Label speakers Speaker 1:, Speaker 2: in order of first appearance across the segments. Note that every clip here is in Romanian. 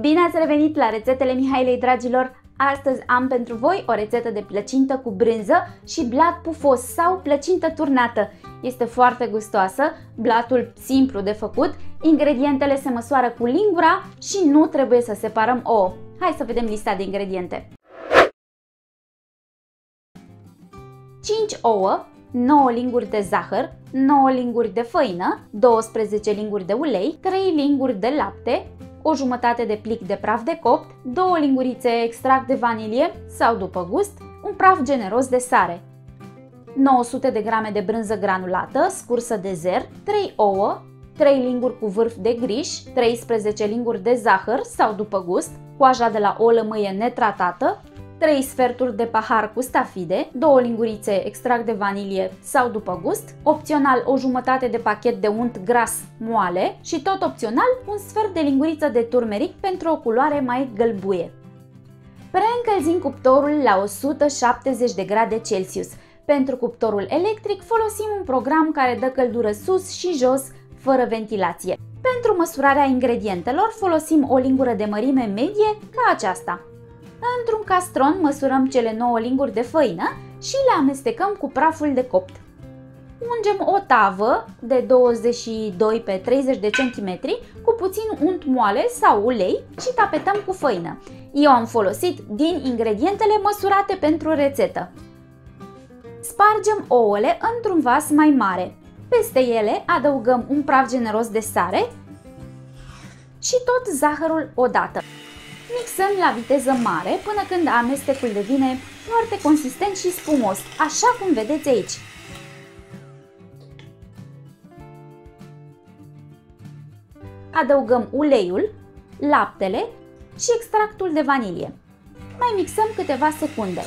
Speaker 1: Bine ați revenit la rețetele Mihailei, dragilor! Astăzi am pentru voi o rețetă de plăcintă cu brânză și blat pufos sau plăcintă turnată. Este foarte gustoasă, blatul simplu de făcut, ingredientele se măsoară cu lingura și nu trebuie să separăm ouă. Hai să vedem lista de ingrediente. 5 ouă, 9 linguri de zahăr, 9 linguri de făină, 12 linguri de ulei, 3 linguri de lapte, o jumătate de plic de praf de copt, 2 lingurițe extract de vanilie sau după gust, un praf generos de sare, 900 de grame de brânză granulată, scursă de zer, 3 ouă, 3 linguri cu vârf de griș, 13 linguri de zahăr sau după gust, coaja de la o lămâie netratată, 3 sferturi de pahar cu stafide, 2 lingurițe extract de vanilie sau după gust, opțional o jumătate de pachet de unt gras moale și tot opțional un sfert de linguriță de turmeric pentru o culoare mai gălbuie. Preîncălzim cuptorul la 170 de grade Celsius. Pentru cuptorul electric folosim un program care dă căldură sus și jos, fără ventilație. Pentru măsurarea ingredientelor folosim o lingură de mărime medie ca aceasta. Într-un castron măsurăm cele 9 linguri de făină și le amestecăm cu praful de copt. Ungem o tavă de 22 pe 30 de cm cu puțin unt moale sau ulei și tapetăm cu făină. Eu am folosit din ingredientele măsurate pentru rețetă. Spargem ouăle într-un vas mai mare. Peste ele adăugăm un praf generos de sare și tot zahărul odată. Mixăm la viteză mare până când amestecul devine foarte consistent și spumos, așa cum vedeți aici. Adăugăm uleiul, laptele și extractul de vanilie. Mai mixăm câteva secunde.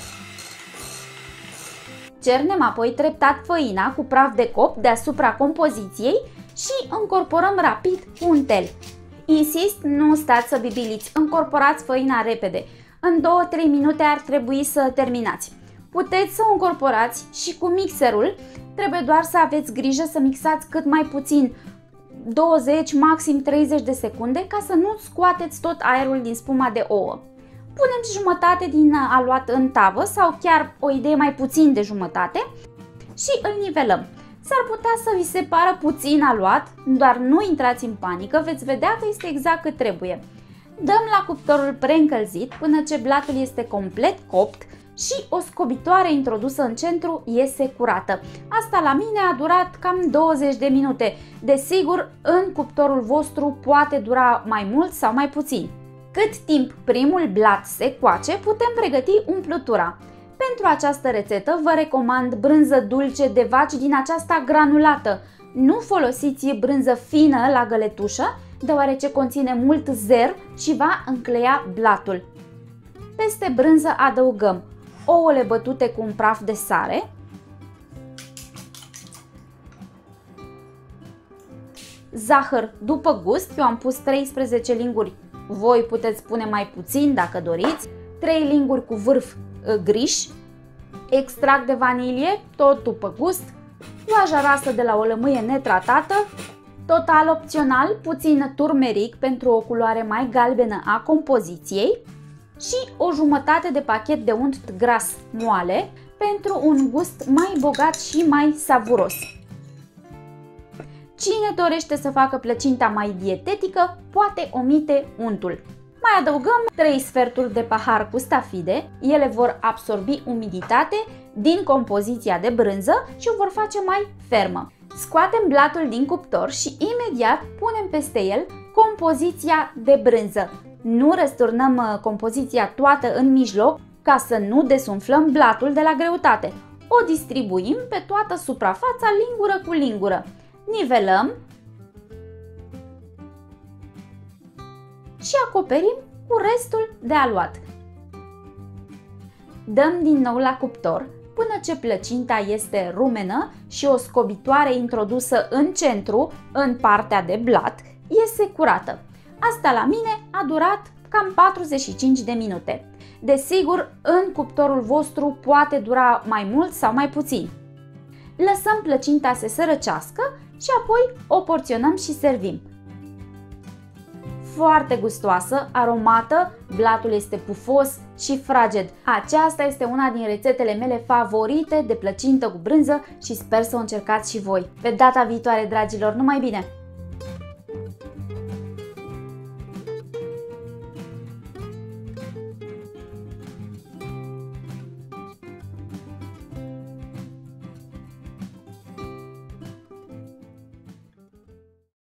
Speaker 1: Cernem apoi treptat făina cu praf de copt deasupra compoziției și încorporăm rapid cu un tel. Insist, nu stați să bibiliți, încorporați făina repede. În 2-3 minute ar trebui să terminați. Puteți să o încorporați și cu mixerul, trebuie doar să aveți grijă să mixați cât mai puțin, 20, maxim 30 de secunde, ca să nu scoateți tot aerul din spuma de ouă. Punem jumătate din aluat în tavă sau chiar o idee mai puțin de jumătate și îl nivelăm. S-ar putea să vi se pară puțin aluat, dar nu intrați în panică, veți vedea că este exact cât trebuie. Dăm la cuptorul preîncălzit până ce blatul este complet copt și o scobitoare introdusă în centru iese curată. Asta la mine a durat cam 20 de minute. Desigur, în cuptorul vostru poate dura mai mult sau mai puțin. Cât timp primul blat se coace, putem pregăti umplutura. Pentru această rețetă vă recomand brânză dulce de vaci din aceasta granulată. Nu folosiți brânză fină la găletușă, deoarece conține mult zer și va încleia blatul. Peste brânză adăugăm ouăle bătute cu un praf de sare, zahăr după gust, eu am pus 13 linguri, voi puteți pune mai puțin dacă doriți, 3 linguri cu vârf griș, extract de vanilie, tot după gust, coaja rasă de la o lămâie netratată, total opțional puțin turmeric pentru o culoare mai galbenă a compoziției și o jumătate de pachet de unt gras moale pentru un gust mai bogat și mai savuros. Cine dorește să facă plăcinta mai dietetică poate omite untul. Mai adăugăm 3 sferturi de pahar cu stafide, ele vor absorbi umiditate din compoziția de brânză și o vor face mai fermă. Scoatem blatul din cuptor și imediat punem peste el compoziția de brânză. Nu răsturnăm compoziția toată în mijloc ca să nu desumflăm blatul de la greutate. O distribuim pe toată suprafața lingură cu lingură. Nivelăm și acoperim cu restul de aluat. Dăm din nou la cuptor până ce plăcinta este rumenă și o scobitoare introdusă în centru, în partea de blat, iese curată. Asta la mine a durat cam 45 de minute. Desigur, în cuptorul vostru poate dura mai mult sau mai puțin. Lăsăm plăcinta să se răcească și apoi o porționăm și servim. foarte gustoasă, aromată, blatul este pufos și fraged. Aceasta este una din rețetele mele favorite de plăcintă cu brânză și sper să o încercați și voi. Pe data viitoare, dragilor, numai bine!